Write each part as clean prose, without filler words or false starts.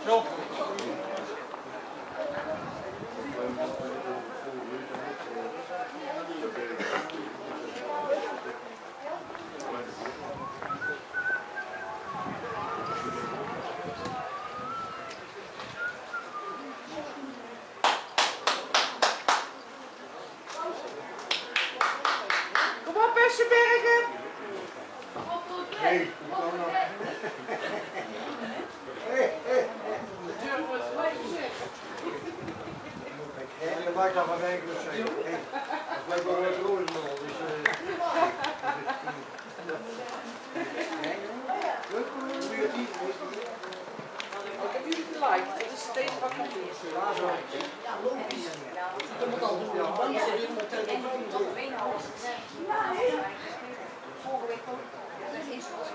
Zo. Kom op, Essenbergen! Hey, en dan maakt dat van werken of zo. Dat blijkt wel wat rood nog. Ik heb jullie gelijk, dat is het enige wat ik doe. Ja, zo. Ja, logisch. Je moet al doen. Je moet tot de benen alles zeggen. Vorige week ook. Dat is als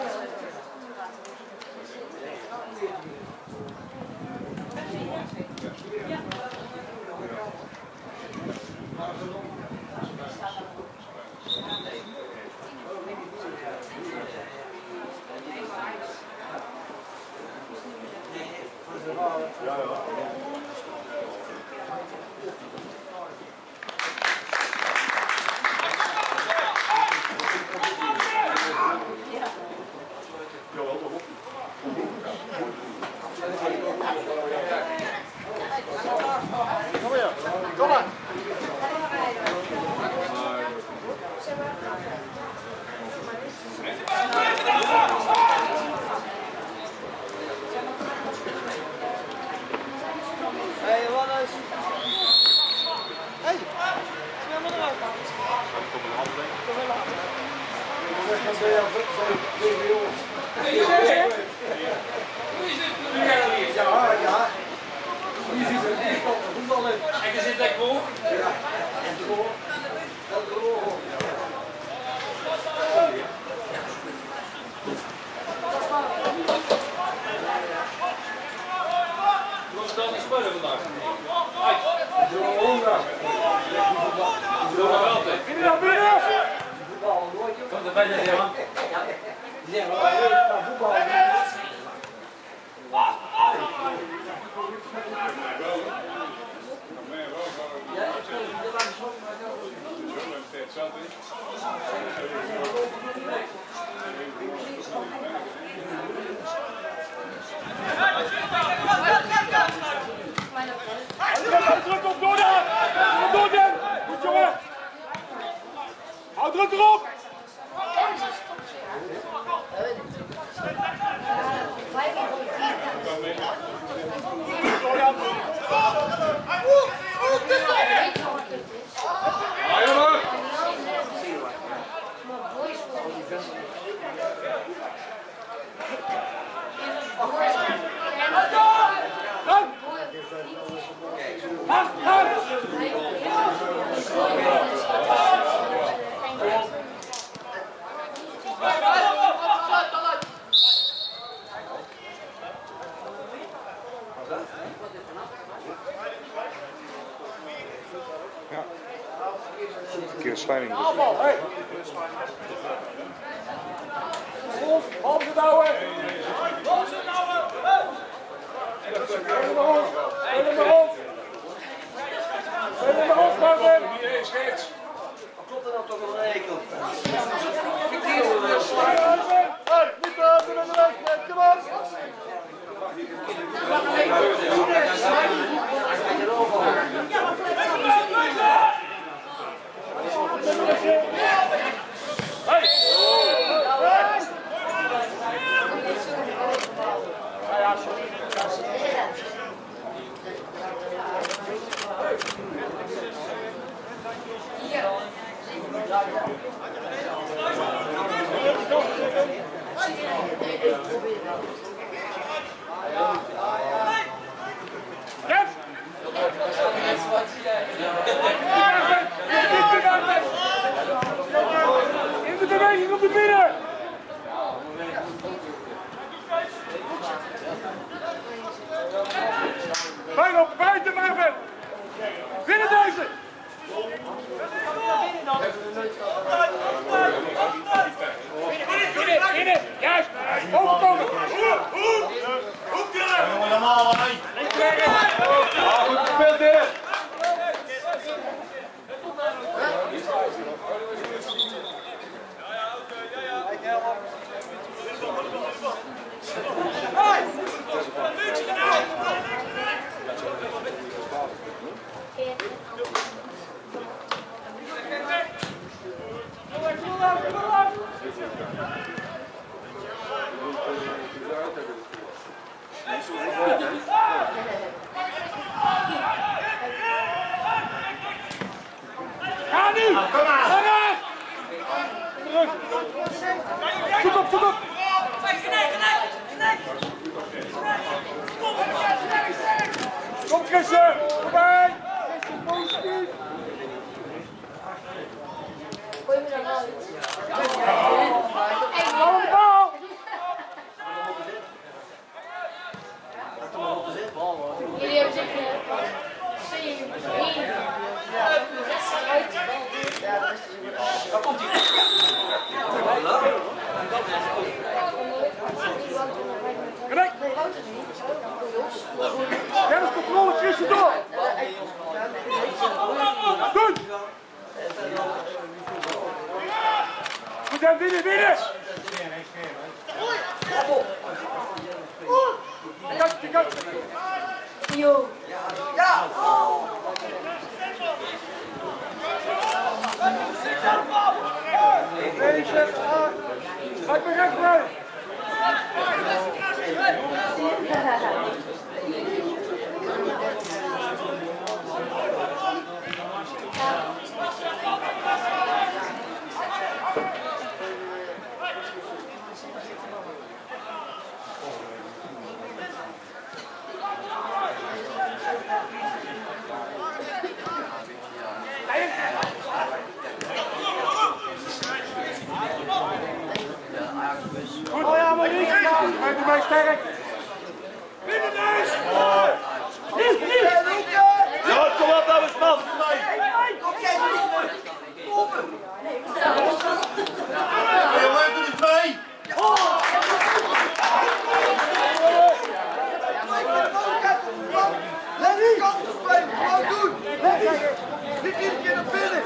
Kom maar. Hey, Johannes. Hey, zwem maar eruit. Kom maar handen. Kom maar handen. Ja, ja. Hier zit het echt op de voetbal in. En je zit lekker hoog. Ja, en de goal. Dat de goal. Moet dan niet spelen vandaag? Uit. Doe maar wel altijd. Binnen! Voetbal, nooit. Kom erbij, Johan. Die zeggen wel, voetbal. Druk op, door daar! Door daar! Goed jongen! Hou druk erop! Verkeerde slijding. Aanval, hé! Hals het houden! Hals het houden! Helemaal op! Helemaal op! Helemaal op, Marvin! Hier is schets. Klopt er dan toch wel een hekel? Hé, niet buiten naar de weg, kom op! In de beweging op de midden! Bijna op buiten, Marvin! Binnen deze! Binnen! Juist! Overkomen! Hoek! Christen! Voorbij! Christen, positief! Gooi me dan uit. Hey, hou de bal! Jullie hebben zich 2-1 wedstrijd. Waar komt hij? Gelijk! Dennis, controle, Christen door! Doen! We zijn binnen, binnen! Kijk! Yo. Ja! Kijk maar recht bij! Goed, oh ja, maar niet! Maak hem bij sterk! Binnen neus! Ja, kom op, nou eens man! Jongen, doe niet mee! Let die kant op spelen, gewoon doen! Niet iedere keer naar binnen!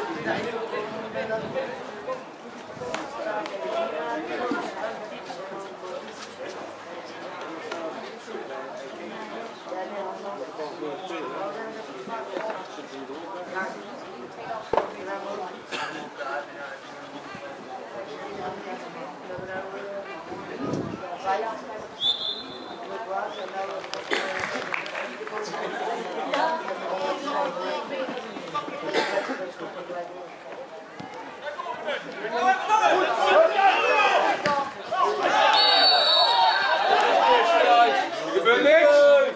Er gebeurt niks!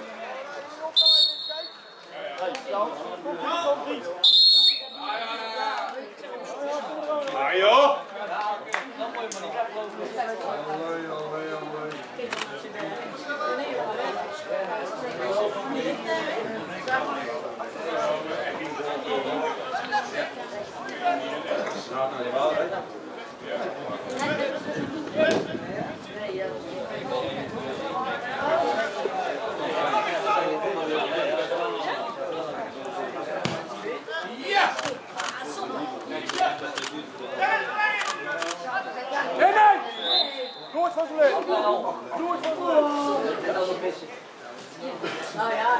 Mario! Nee! Nooit van zijn leven! Nooit van zijn leven! Nou ja.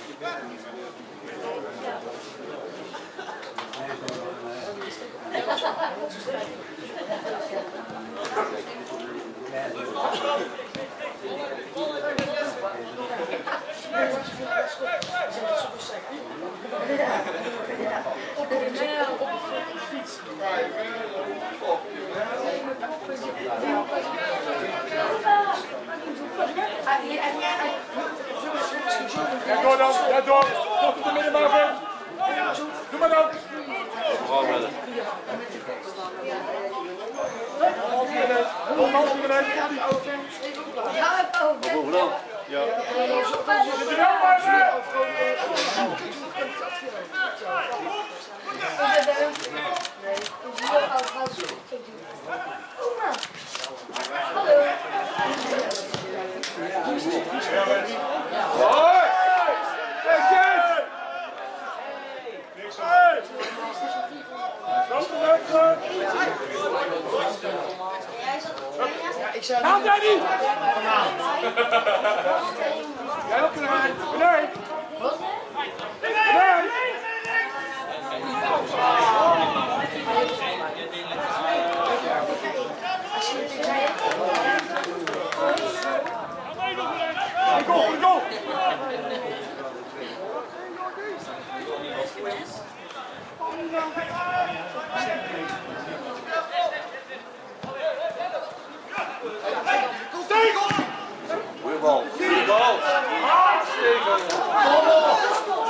Ja, door dan, ja door. Tot op de middenbaan. Doe maar dan. Half minuut. Ga even over. Ja. Zit er wel bij Hallo. Hoi! Hey, niks aan. Gaan jij niet? Jij op de rij. Nee. Nee. Go! Goeie bal. Goeie bal. Hartstikke. Kom op.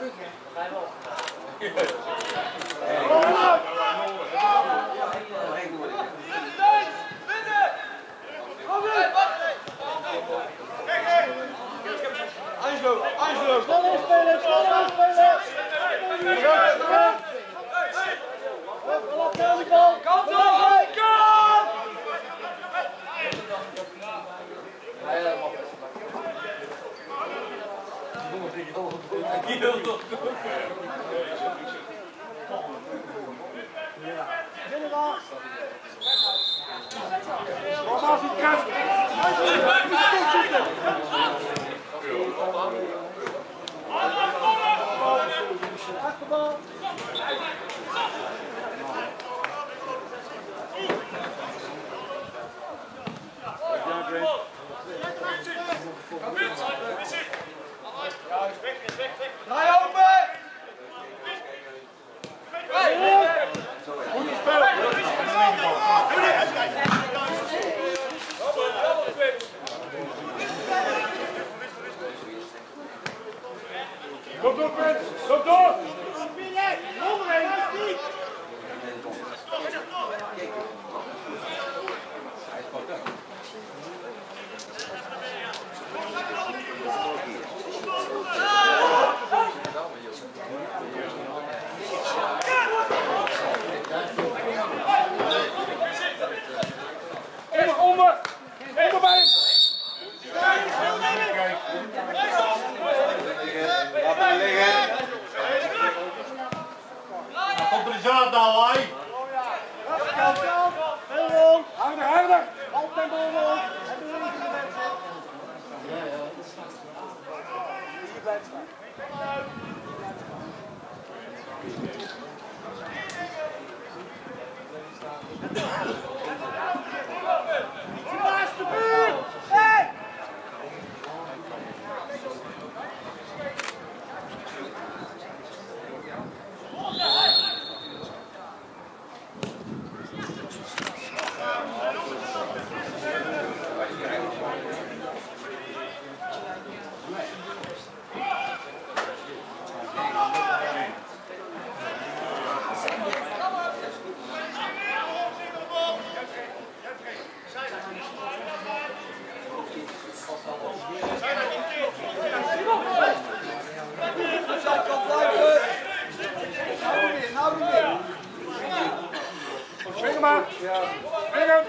Springen maar. Springen.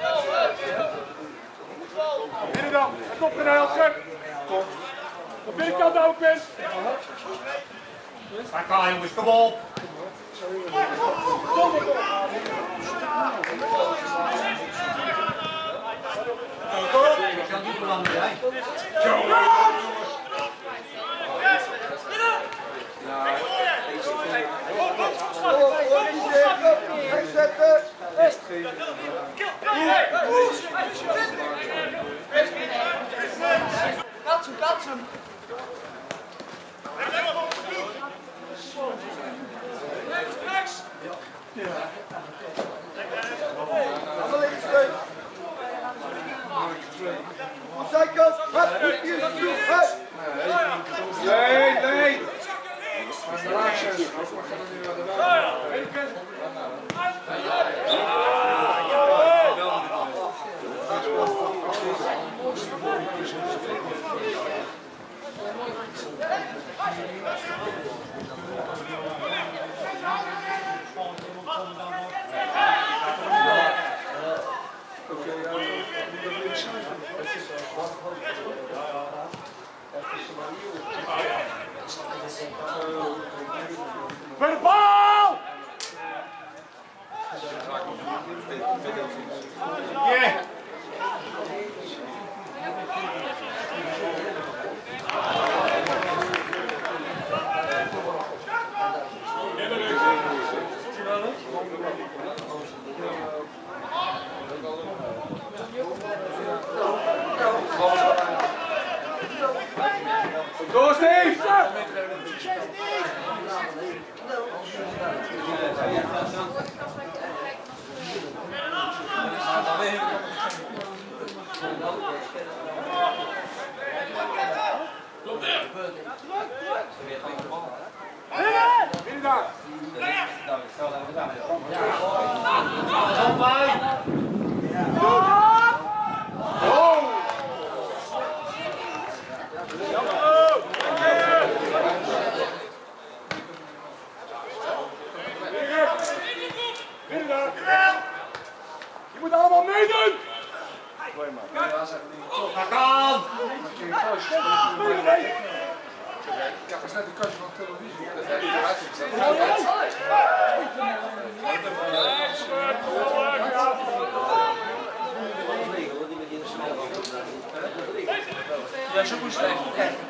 Binnen dan. Het op de Elske. Op binnenkant ook bent. Daar kan hij jongens, kom op. Katsum. Nee. Bij de bal! Yeah. Door Steve! Je moet allemaal meedoen! Ga aan! Ja, dat is net de kastje van televisie. Ja, zo moest het.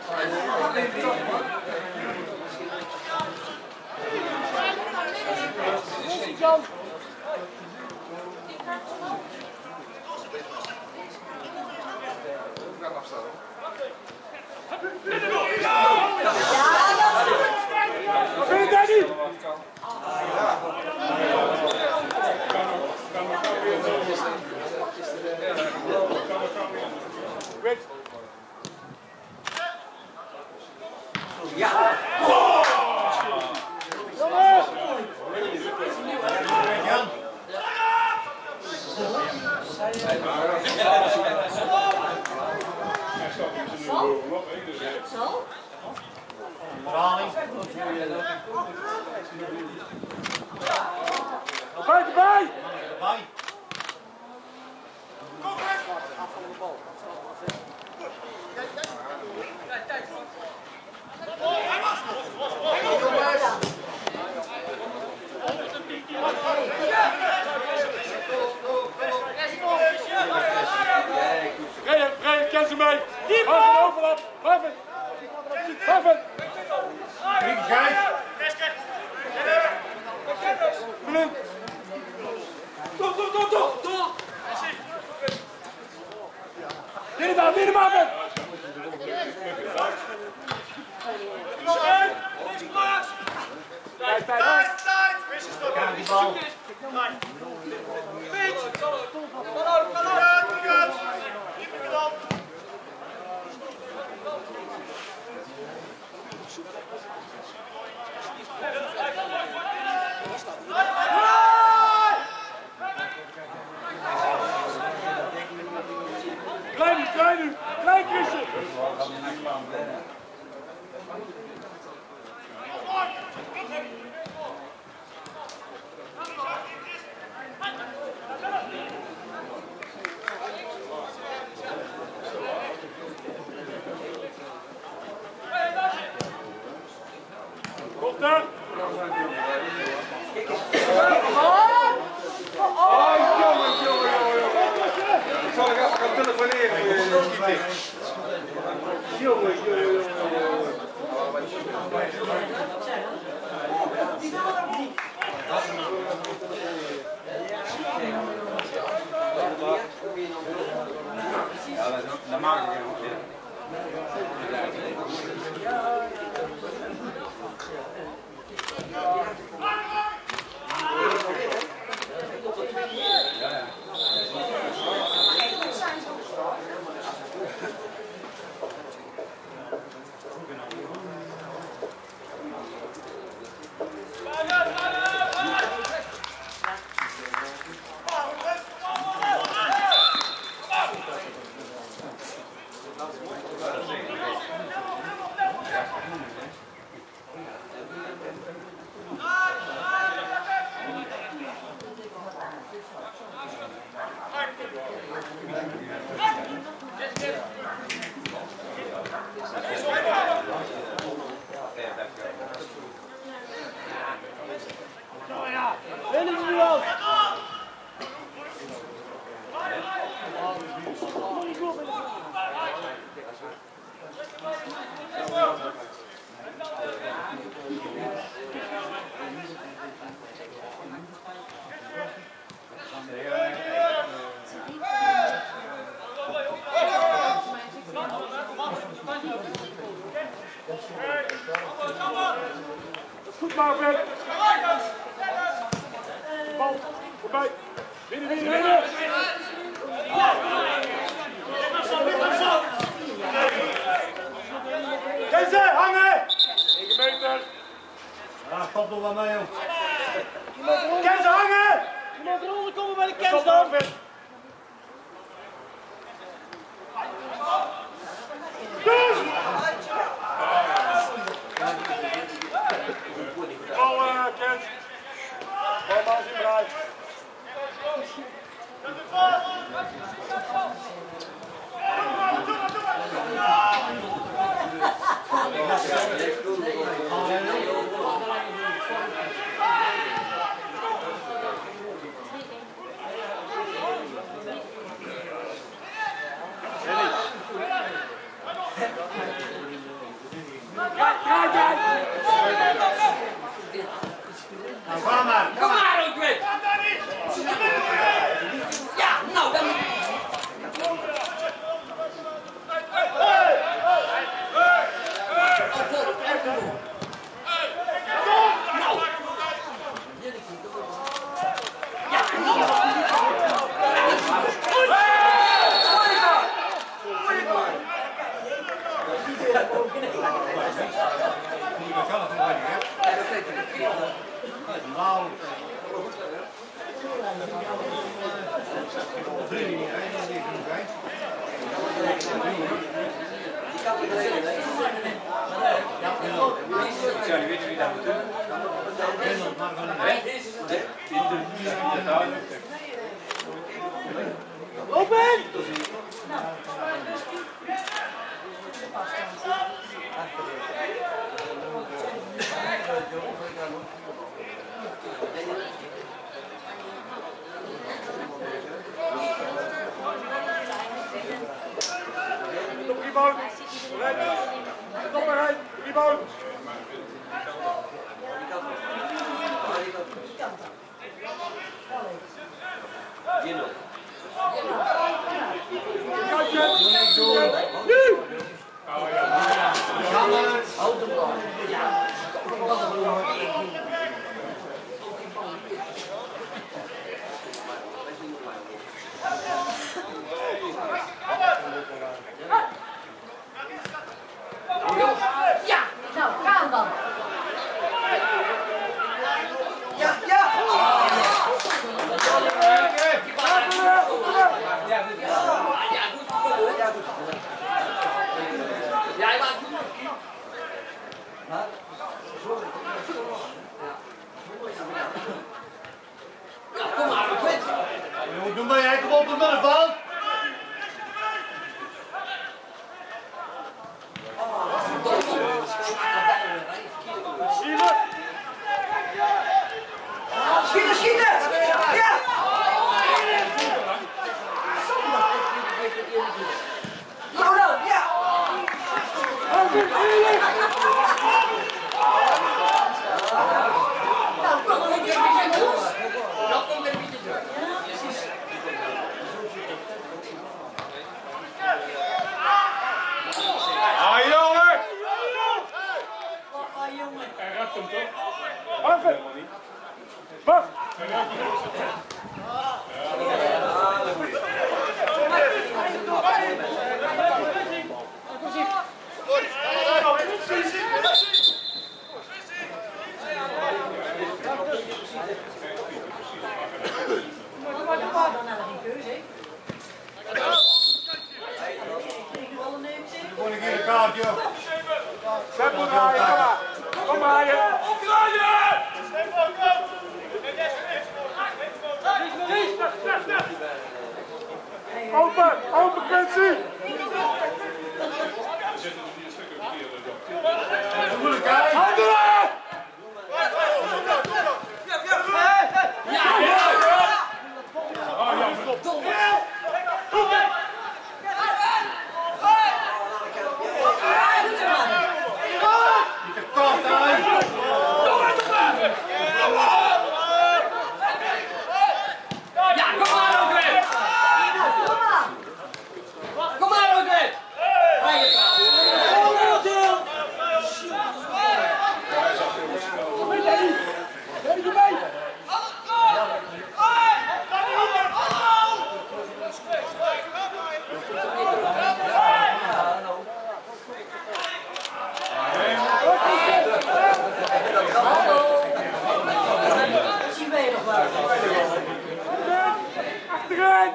Jan! Wat ben je daar niet? Ja! Jongens! Zo? Erbij! Rijden, ken ze mee! Haven overlap! Haven! Haven! Blind! Door! Binnen Haven! Ja, die bal. Klein Christen! Korter! Zal ik even gaan telefoneren? Jongen. Ja, dat maak ik helemaal. Goed maar, Fred. Bal, voorbij. Winnen. Deze, hangen! 9 meter. Ja, stop nog wel mee, joh. Kenze, hangen! Je mag eronder komen bij de Kens dan! Dus! kom maar ook weer. Ja, nou dan. Rebound. Stop eruit. Rebound. Ja, nou, gaan dan. Ja, ja. Kom maar, Doe maar jij, kom op de middenveld. Schieten, schieten! Ja! Nou, nou, ja! Nou, kom maar, dat komt er niet terug. Ah, jongen! Hij raakt hem toch? Wacht! Wacht! Gewoon een keer een kaartje. Tempo draaien, kom maar! Kom maar, je! Opdraaien! Open! Open, Quincy! Handelen! Achterin!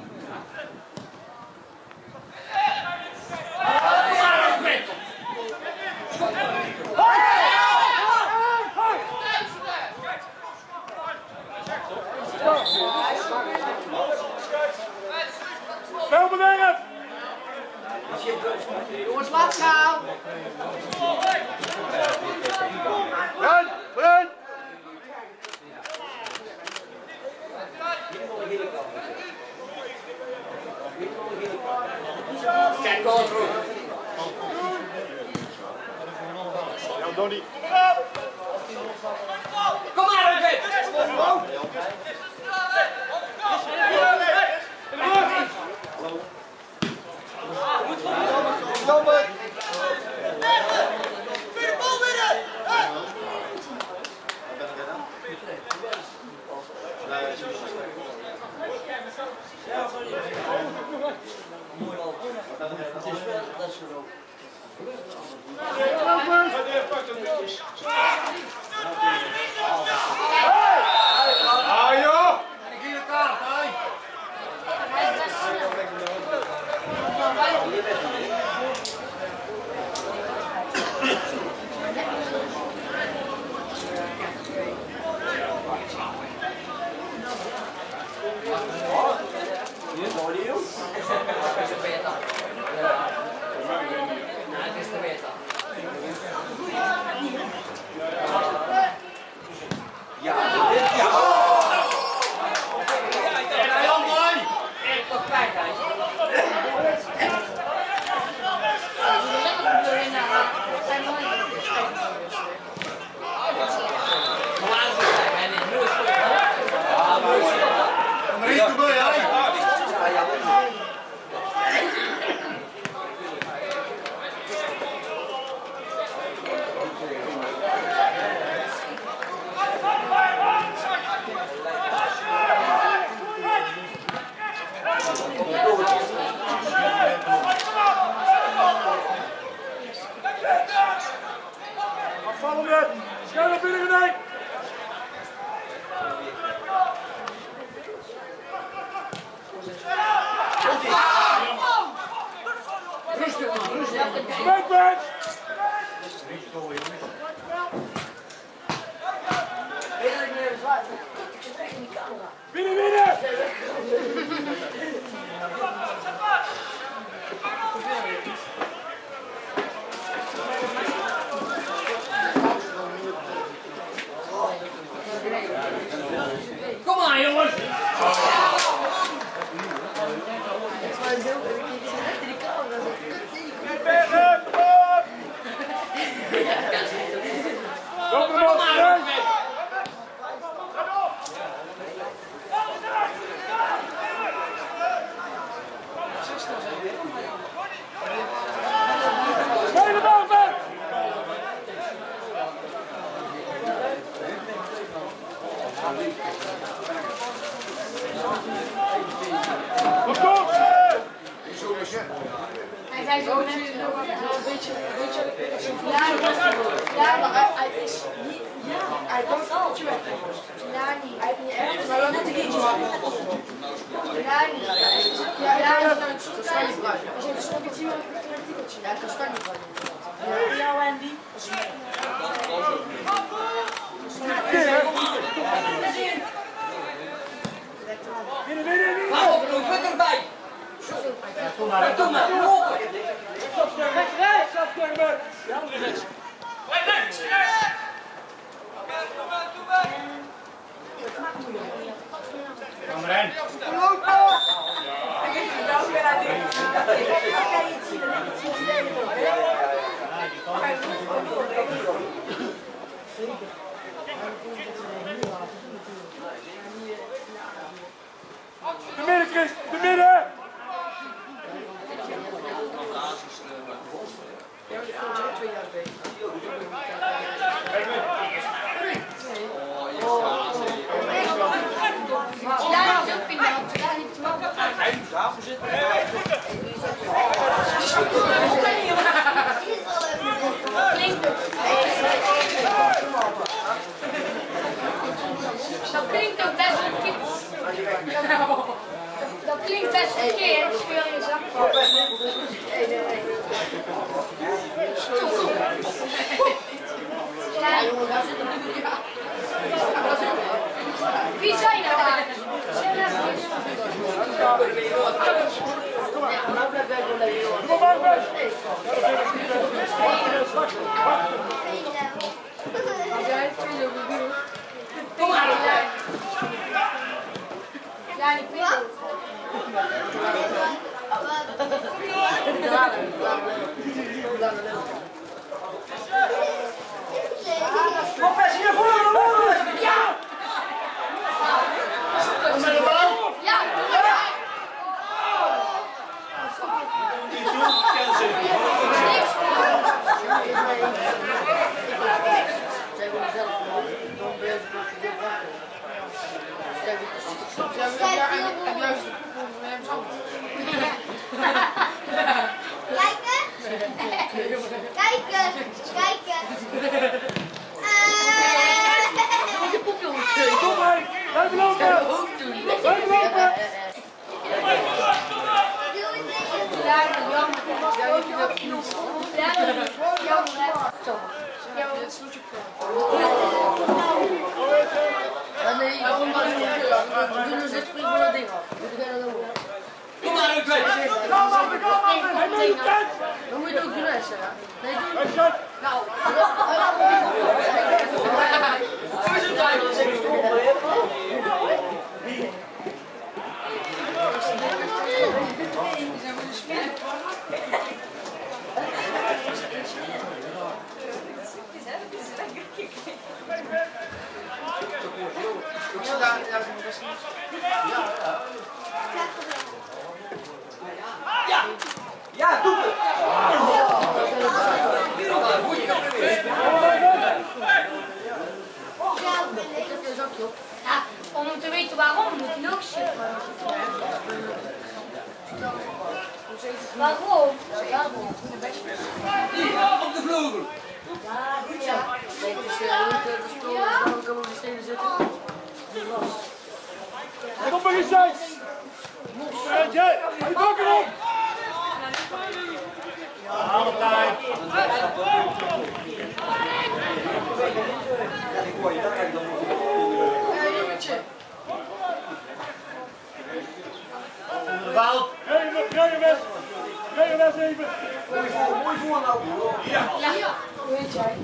Veel beneden! Jongens, laat gaan! Run! Run! Kijk, go terug. Ja, Donnie. Kom maar, Ruben! Afvallende, schuil op binnen gedaan. Smackback! Binnen, binnen! Kom maar, jongens! Kom maar, Speel de bal weg! Kom! Hij zei zo net een beetje. Ja, maar hij is niet. Ja, hij komt al. Ja, niet. Hij heeft niet ergens. Maar net een keertje. Ja, niet. Ja, dat is een stokje. Ja, ik kan start niet van. Ja, Wendy. Binnen, binnen, binnen! Ga op, Ruben erbij! Kom maar, kom maar! Rechts, afstermen! Ja, rechts. Kom erin. De midden, Chris, de midden! Ja, dat is ook pindaal. Ja, niet te maken. Klinkt dat klinkt ook best verkeerd. Dat klinkt best verkeerd. Speel je zak. Ja, jongen, daar zit een wie zijn er daar? Kom maar, best! Kom maar, ja, ik weet het. Kom, Kijken, kijken. Kom maar, blijf lopen! Blijf lopen! Ja, jammer. Nee, we doen dus dit spring van dat ding af. Kom maar, ik weet het. Dan moet je het ook doen, hè? Nee, doe het. Nou, Ja, doe het! Ja, om te weten waarom moet je ook zitten. Waarom? op de vloer. Ja. Nee, het is de spul, dan kan op de stenen zitten. Kom maar eens uit! Jij, hij pak erop! Alle tijd! Wout! Rij hem even! Mooi voor nou. Ja! Ja, weet jij.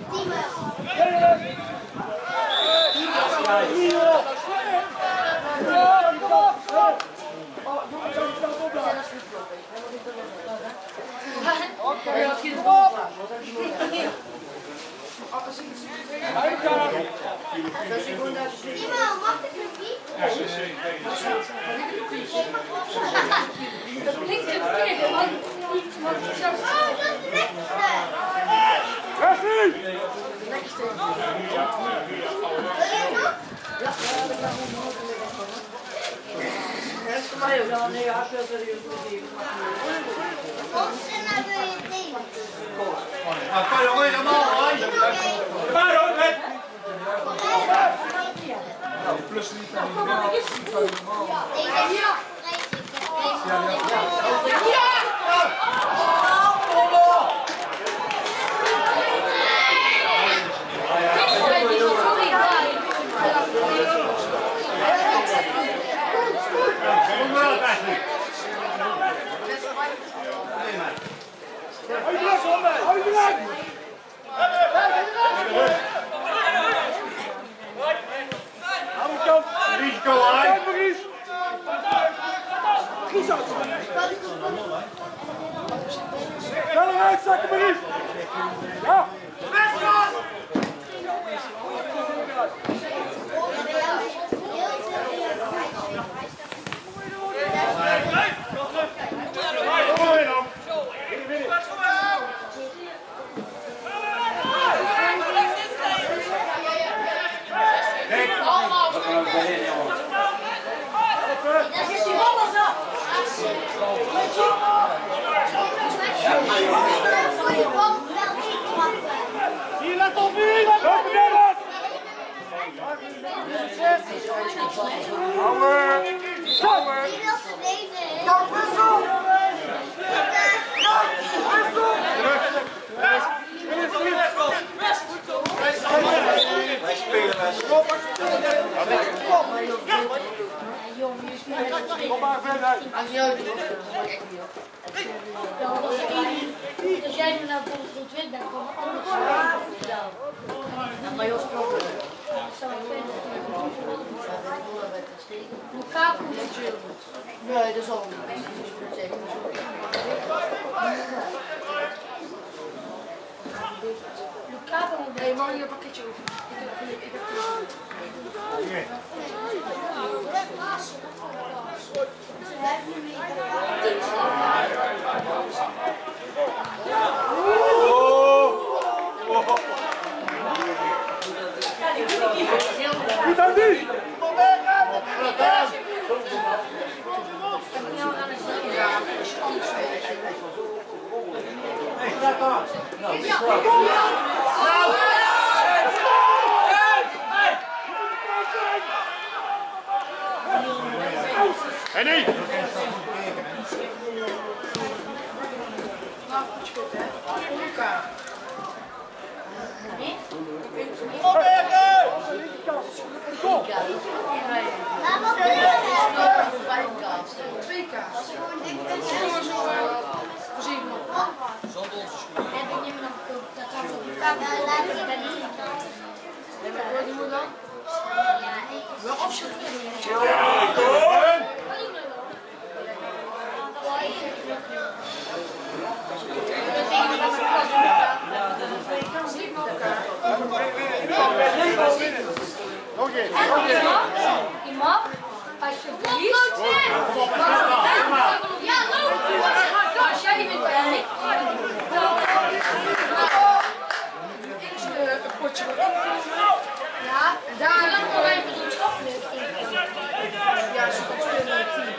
Mag ik een piep? Dat klinkt verkeerd, want ik zou zeggen. Oh, dat is het lekkerste! Wesley! Lekkerste. Wil je nog? Ja, dat is voor mij ook. Ja, nee, ja, veel serieus moet je En dan wil je het nemen. Nou, kan je alleen normaal, hoor. Maar ook, hè? Nou, plus niet van die normaal. Risico aan. Ga eruit, zakken maar eens! Ja! Hier, let op nu! Loop er Wij spelen best. Kom maar verder! Als jij nu naar bijvoorbeeld wit bent, komen anders. maar Jos klopt. Lukaku. Nee, dat is al niet. Lukaku moet Nee, man, hier een pakketje over. Ik heb Niet aan die! Ja, Henny! Nou, goed fit, hè? Luca. Twee kaas. Voorzien nog. Heb ik niet meer nog gekookt? Dat kan ook. Nee, maar wat doen we dan? Wel afzetten. Oké. Iemand, als je verliest, als jij wint, dan niet. Eerst een potje wat inkomen. Ja, en daar Dan nog even doen stoppen. ja, zo goed in het team.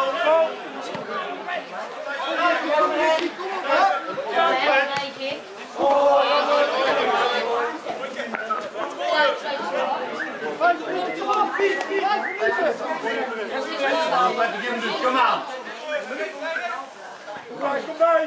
Kom aan. Kom bij!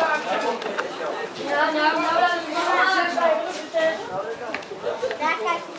Daar kijk